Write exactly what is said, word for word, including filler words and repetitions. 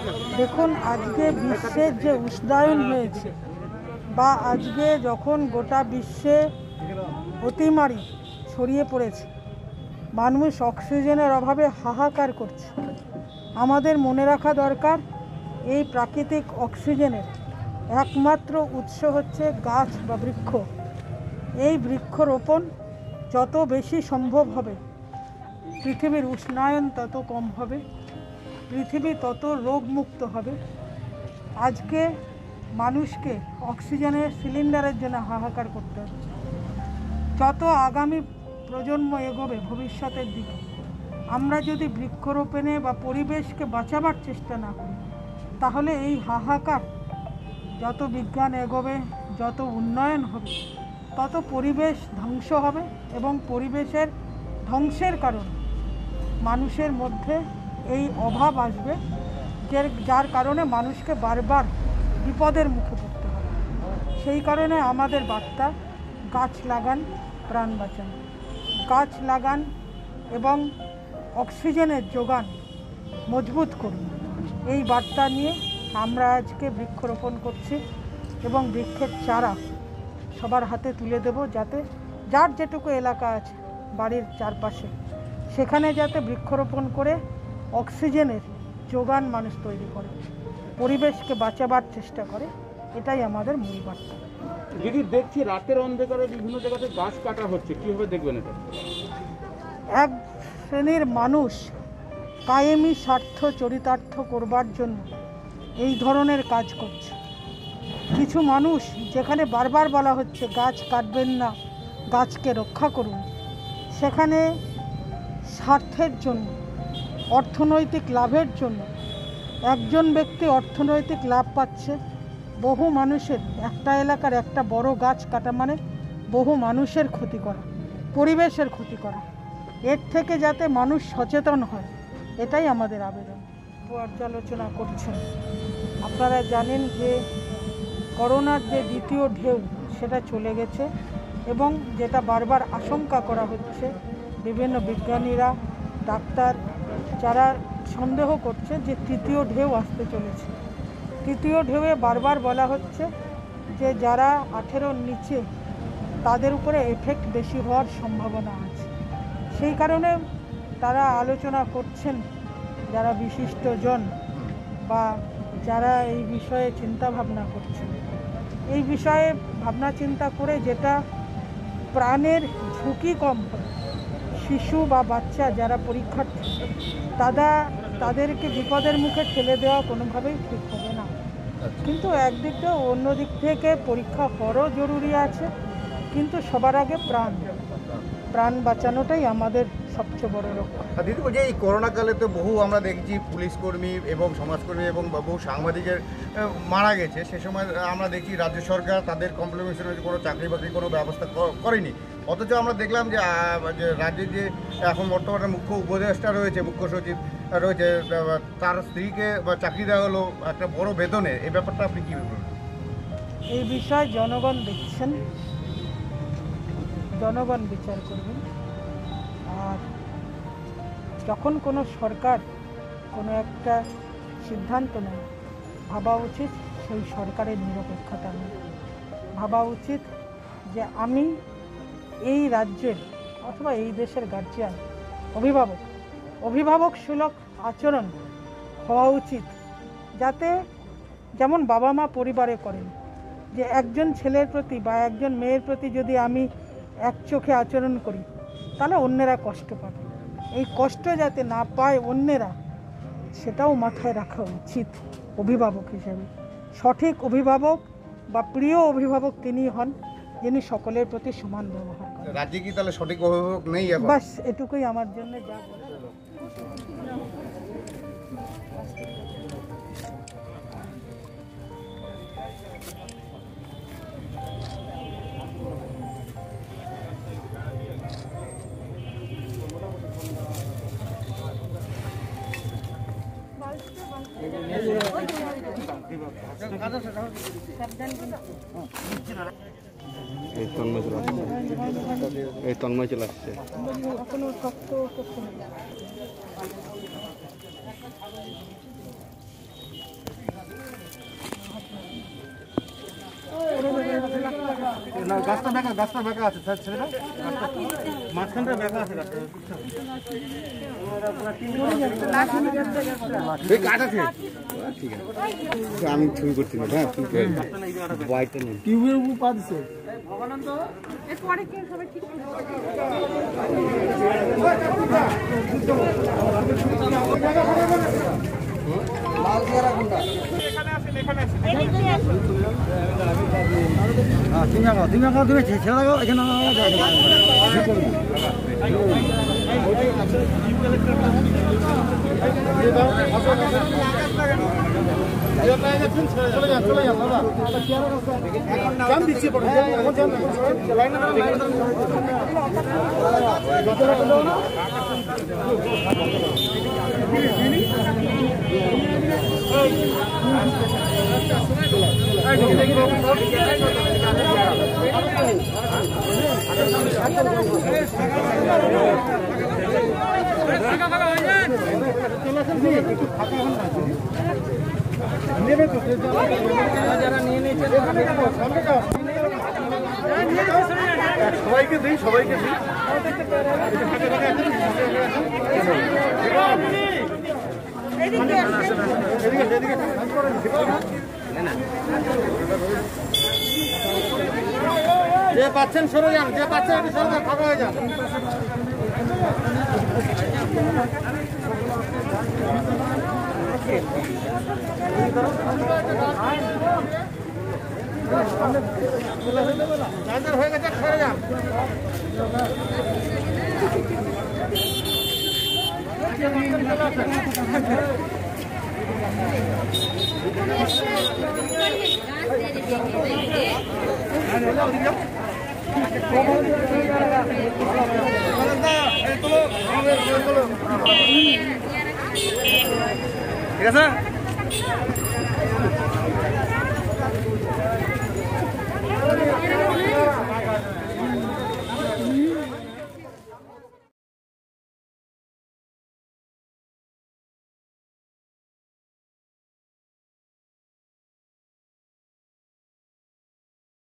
দেখুন, আজকে বিশ্বের যে উষ্ণায়ন হয়েছে বা আজকে যখন গোটা বিশ্বে অতিমারি ছড়িয়ে পড়েছে, মানুষ অক্সিজেনের অভাবে হাহাকার করছে। আমাদের মনে রাখা দরকার, এই প্রাকৃতিক অক্সিজেনের একমাত্র উৎস হচ্ছে গাছ বা বৃক্ষ। এই বৃক্ষরোপণ যত বেশি সম্ভব হবে, পৃথিবীর উষ্ণায়ন তত কম হবে, পৃথিবী তত রোগমুক্ত হবে। আজকে মানুষকে অক্সিজেনের সিলিন্ডারের জন্য হাহাকার করতে হচ্ছে। যত আগামী প্রজন্ম এগোবে ভবিষ্যতের দিকে, আমরা যদি বৃক্ষরোপণে বা পরিবেশকে বাঁচাবার চেষ্টা না করি, তাহলে এই হাহাকার, যত বিজ্ঞান এগোবে, যত উন্নয়ন হবে, তত পরিবেশ ধ্বংস হবে এবং পরিবেশের ধ্বংসের কারণে মানুষের মধ্যে এই অভাব আসবে, যে যার কারণে মানুষকে বারবার বিপদের মুখে পড়তে হবে। সেই কারণে আমাদের বার্তা, গাছ লাগান, প্রাণ বাঁচান। গাছ লাগান এবং অক্সিজেনের যোগান মজবুত করুন। এই বার্তা নিয়ে আমরা আজকে বৃক্ষরোপণ করছি এবং বৃক্ষের চারা সবার হাতে তুলে দেব, যাতে যার যেটুকু এলাকা আছে বাড়ির চারপাশে, সেখানে যাতে বৃক্ষরোপণ করে অক্সিজেনের যোগান মানুষ তৈরি করে, পরিবেশকে বাঁচাবার চেষ্টা করে। এটাই আমাদের মূল বার্তা। দিদি, দেখছি রাতের অন্ধকারে বিভিন্ন জায়গাতে গাছ কাটা হচ্ছে, কীভাবে দেখবেন এটা? এক শ্রেণীর মানুষ কায়েমি স্বার্থ চরিতার্থ করবার জন্য এই ধরনের কাজ করছে। কিছু মানুষ, যেখানে বারবার বলা হচ্ছে গাছ কাটবেন না, গাছকে রক্ষা করুন, সেখানে স্বার্থের জন্য, অর্থনৈতিক লাভের জন্য একজন ব্যক্তি অর্থনৈতিক লাভ পাচ্ছে, বহু মানুষের, একটা এলাকার একটা বড় গাছ কাটা মানে বহু মানুষের ক্ষতি করা, পরিবেশের ক্ষতি করা। এর থেকে যাতে মানুষ সচেতন হয়, এটাই আমাদের আবেদন। পর্যালোচনা করছেন, আপনারা জানেন যে করোনার যে দ্বিতীয় ঢেউ সেটা চলে গেছে এবং যেটা বারবার আশঙ্কা করা হচ্ছে, বিভিন্ন বিজ্ঞানীরা, ডাক্তার, যারা সন্দেহ করছে যে তৃতীয় ঢেউ আসতে চলেছে। তৃতীয় ঢেউয়ে বারবার বলা হচ্ছে যে যারা আঠেরোর নিচে, তাদের উপরে এফেক্ট বেশি হওয়ার সম্ভাবনা আছে। সেই কারণে তারা আলোচনা করছেন, যারা বিশিষ্টজন বা যারা এই বিষয়ে চিন্তা ভাবনা করছেন, এই বিষয়ে ভাবনা চিন্তা করে যেটা প্রাণের ঝুঁকি কম হয়, শিশু বা বাচ্চা যারা পরীক্ষার্থী, তারা তাদেরকে বিপদের মুখে ঠেলে দেওয়া কোনোভাবেই ঠিক হবে না। কিন্তু একদিক থেকে অন্য দিক থেকে পরীক্ষা হওয়ারও জরুরি আছে, কিন্তু সবার আগে প্রাণ প্রাণ বাঁচানোটাই আমাদের সবচেয়ে বড় লক্ষ্য। দিদি বলছি, এই করোনাকালে তো বহু আমরা দেখছি পুলিশ কর্মী এবং সমাজকর্মী এবং বহু সাংবাদিকের মারা গেছে। সে সময় আমরা দেখি রাজ্য সরকার তাদের কমপ্লিমেন্টেশনের কোনো চাকরি বাকরি কোনো ব্যবস্থা করেনি, অথচ আমরা দেখলাম যে রাজ্যের যে এখন বর্তমানে মুখ্য উপদেষ্টা রয়েছে, মুখ্য সচিব রয়েছে, তার স্ত্রীকে চাকরি দেওয়া হলো একটা বড় বেতনে। এই ব্যাপারটা আপনি কী বলবেন? এই বিষয়ে জনগণ দেখছেন, জনগণ বিচার করবেন। আর যখন কোনো সরকার কোনো একটা সিদ্ধান্ত নেয়, ভাবা উচিত সেই সরকারের নিরপেক্ষতা নেই। ভাবা উচিত যে আমি এই রাজ্যের অথবা এই দেশের গার্জিয়ান, অভিভাবক, অভিভাবক সুলভ আচরণ হওয়া উচিত, যাতে যেমন বাবা মা পরিবারে করেন, যে একজন ছেলের প্রতি বা একজন মেয়ের প্রতি যদি আমি এক চোখে আচরণ করি, তাহলে অন্যেরা কষ্ট পাবে। এই কষ্ট যাতে না পায় অন্যেরা, সেটাও মাথায় রাখা উচিত অভিভাবক হিসেবে। সঠিক অভিভাবক বা প্রিয় অভিভাবক তিনি হন যিনি সকলের প্রতি সমান ব্যবহার করেন। রাজ্যে কি তাহলে সঠিক অভিভাবক নেই? বাস এটুকুই আমার জন্য যা বলার। এই তন্ময় চলে আসছে, এই তন্ময় চলে আসছে। এখনো শক্ত করতে না গাছটা বেঁকা গাছটা বেঁকা আছে স্যার ছেলেটা মাঝখানটা বেঁকা আছে গাছটা কাঠ আছে ঠিক আছে আমি ছবি করছি না হ্যাঁ ঠিক আছে হোয়াইটটা নেই টিউবের উপর পা দিছে এরপরে কি সবাই ঠিক লাল চেহারা কোনটা তুমি আঁকাও তুমি আঁকাও তুমি ছেড়ে লাগাও এখানে চলে যান চলে যান দাদা জাম দিচ্ছি পড়ে যারা নিয়ে নিয়েছে সবাইকে দিই সবাইকে দিই যে পাচ্ছেন সরে যান যে পাচ্ছেন ফাঁকা হয়ে যান হয়ে গেছে সরে যান ঠিক আছে